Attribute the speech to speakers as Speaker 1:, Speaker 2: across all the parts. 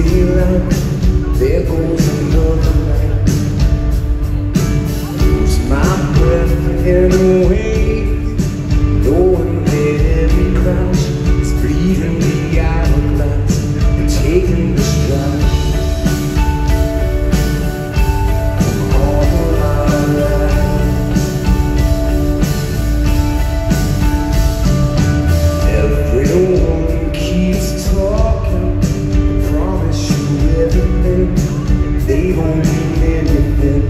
Speaker 1: daylight, there goes another night. Lose my breath and wait, knowing that every crash is bleeding the hourglass and taking the stride. Everyone keeps talking, promise you everything, they don't mean anything.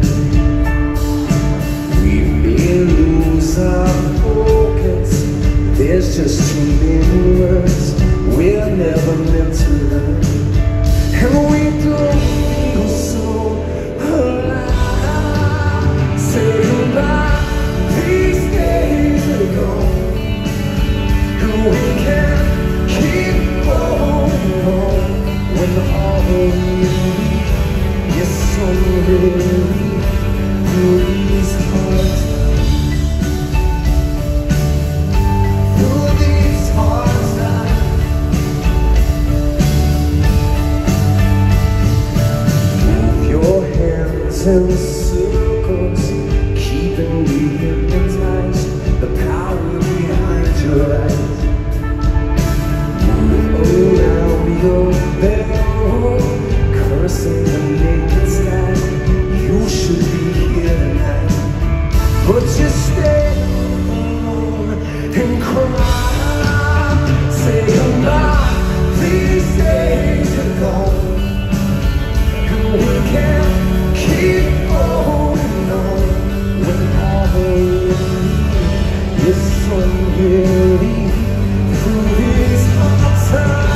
Speaker 1: We may lose our focus, there's just too many words we're never meant to learn, and we don't feel so alive. Say goodbye, these days are gone. We can't keep holding on when all we need is some relief through these hard times. Through these hard times, move your hands in circles, keeping me hypnotized. The power behind your eyes. Around your bell, cursing the naked sky. You should be here tonight, but you stay alone and cry. Say goodbye, these days are gone, and we can't keep holding on when all we need is some relief through these hard times.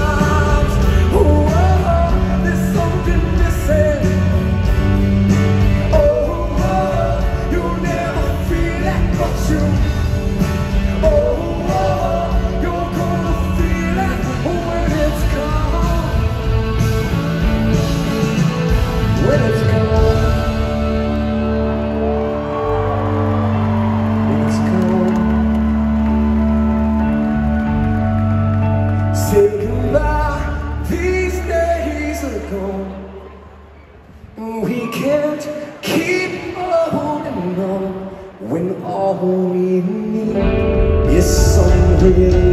Speaker 1: Say goodbye, these days are gone. We can't keep holding on when all we need is some relief.